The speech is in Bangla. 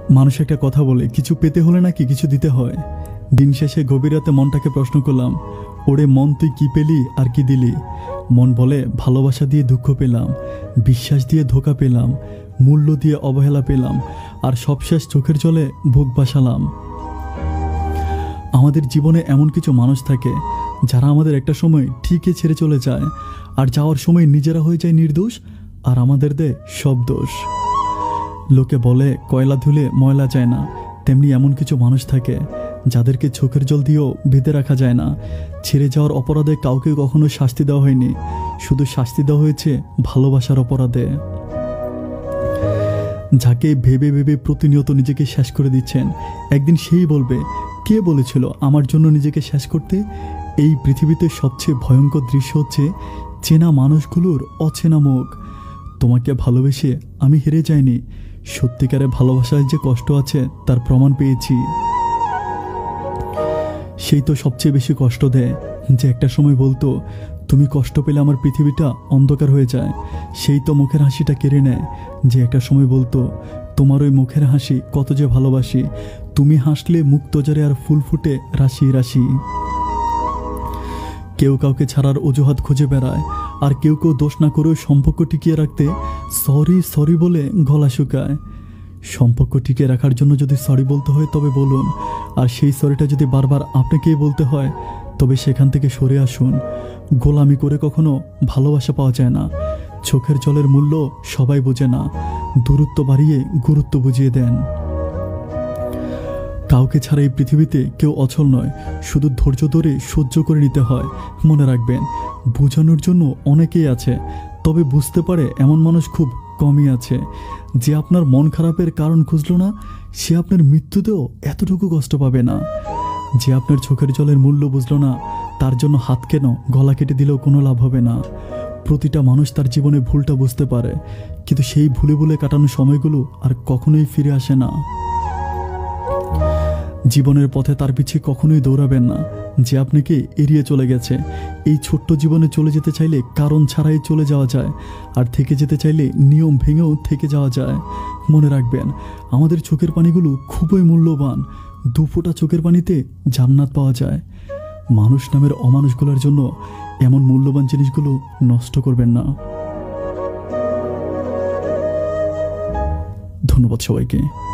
মানুষ একটা কথা বলে, কিছু পেতে হলে নাকি কিছু দিতে হয়। দিন শেষে গভীর রাতে মনটাকে প্রশ্ন করলাম, ওরে মন, তুই কি পেলি আর কি দিলি? মন বলে, ভালোবাসা দিয়ে দুঃখ পেলাম, বিশ্বাস দিয়ে ধোঁকা পেলাম, মূল্য দিয়ে অবহেলা পেলাম, আর সবশেষ চোখের জলে বুক বাসালাম। আমাদের জীবনে এমন কিছু মানুষ থাকে যারা আমাদের একটা সময় ঠিকই ছেড়ে চলে যায়, আর যাওয়ার সময় নিজেরা হয়ে যায় নির্দোষ, আর আমাদের দেয় সব দোষ। লোকে বলে কয়লা ধুলে ময়লা যায় না, তেমনি এমন কিছু মানুষ থাকে যাদেরকে চোখের জল দিয়েও বেঁধে রাখা যায় না। ছেড়ে যাওয়ার অপরাধে কাউকে কখনো শাস্তি দেওয়া হয়নি, শুধু শাস্তি দেওয়া হয়েছে ভালোবাসার অপরাধে। যাকে ভেবে ভেবে প্রতিনিয়ত নিজেকে শেষ করে দিচ্ছেন, একদিন সেই বলবে, কে বলেছিল আমার জন্য নিজেকে শেষ করতে? এই পৃথিবীতে সবচেয়ে ভয়ঙ্কর দৃশ্য হচ্ছে চেনা মানুষগুলোর অচেনা মুখ। তোমাকে ভালোবেসে আমি হেরে যাইনি, সত্যিকারে ভালোবাসায় যে কষ্ট আছে তার প্রমাণ পেয়েছি। সেই তো সবচেয়ে বেশি কষ্ট দেয়, যে একটা সময় বলতো তুমি কষ্ট পেলে আমার পৃথিবীটা অন্ধকার হয়ে যায়। সেই তো মুখের হাসিটা কেড়ে নেয়, যে একটা সময় বলতো তোমার ওই মুখের হাসি কত যে ভালোবাসি, তুমি হাসলে মুখ তজারে আর ফুল ফুটে রাশি রাশি। কেউ কাউকে ছাড়ার অজুহাত খুঁজে বেড়ায়, আর কেউ কেউ দোষ না করেও সম্পর্ক টিকিয়ে রাখতে সরি সরি বলে গলা শুকায়। সম্পর্ক টিকিয়ে রাখার জন্য যদি সরি বলতে হয় তবে বলুন, আর সেই সরিটা যদি বারবার আপনাকেই বলতে হয় তবে সেখান থেকে সরে আসুন। গোলামি করে কখনো ভালোবাসা পাওয়া যায় না। চোখের জলের মূল্য সবাই বোঝে না, দূরত্ব বাড়িয়ে গুরুত্ব বুঝিয়ে দেন। কাউকে ছাড়া এই পৃথিবীতে কেউ অচল নয়, শুধু ধৈর্য ধরে সহ্য করে নিতে হয়। মনে রাখবেন, বোঝানোর জন্য অনেকেই আছে, তবে বুঝতে পারে এমন মানুষ খুব কমই আছে। যে আপনার মন খারাপের কারণ খুঁজল না, সে আপনার মৃত্যুতেও এতটুকু কষ্ট পাবে না। যে আপনার চোখের জলের মূল্য বুঝল না, তার জন্য হাত কেন গলা কেটে দিলেও কোনো লাভ হবে না। প্রতিটা মানুষ তার জীবনে ভুলটা বুঝতে পারে, কিন্তু সেই ভুলে ভুলে কাটানো সময়গুলো আর কখনোই ফিরে আসে না। জীবনের পথে তার পিছিয়ে কখনোই দৌড়াবেন না যে আপনাকে এড়িয়ে চলে গেছে। এই ছোট্ট জীবনে চলে যেতে চাইলে কারণ ছাড়াই চলে যাওয়া যায়, আর থেকে যেতে চাইলে নিয়ম ভেঙেও থেকে যাওয়া যায়। মনে রাখবেন, আমাদের চোখের পানিগুলো খুবই মূল্যবান। 2 ফোঁটা চোখের পানিতে জান্নাত পাওয়া যায়। মানুষ নামের অমানুষগুলোর জন্য এমন মূল্যবান জিনিসগুলো নষ্ট করবেন না। ধন্যবাদ সবাইকে।